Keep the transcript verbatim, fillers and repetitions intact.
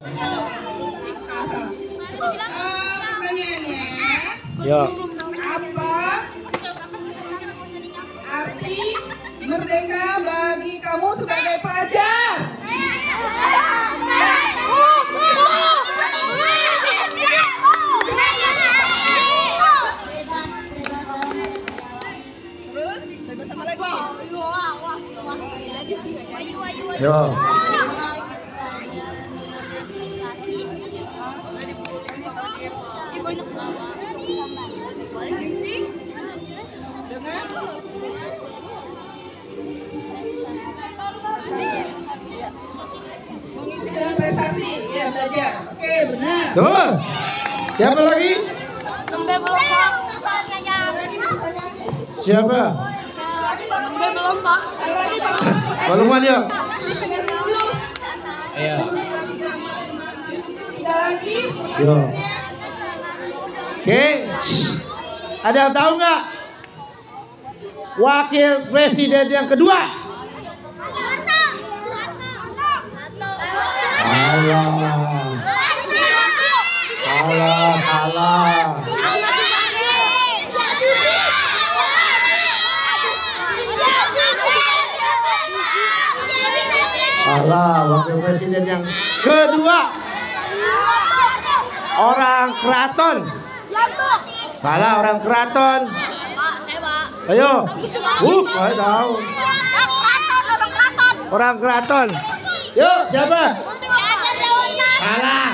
Pertanyaannya, Ya. apa arti merdeka bagi kamu sebagai pelajar? Terus bebas apa lagi? Ya. Mengisi dengan mengisi dengan prestasi, ya belajar. Oke, benar. Tuh. Siapa lagi? Siapa? Ada lagi Pak. Balungan ya. Iya. Tiga lagi. Yo. Oke. Ada yang tahu nggak? Wakil Presiden yang kedua. Salah. Salah, salah. Salah, wakil presiden yang kedua. Orang keraton. Salah, orang keraton. Ayo. Uh, saya tahu. Orang keraton. Yuk, siapa? Salah.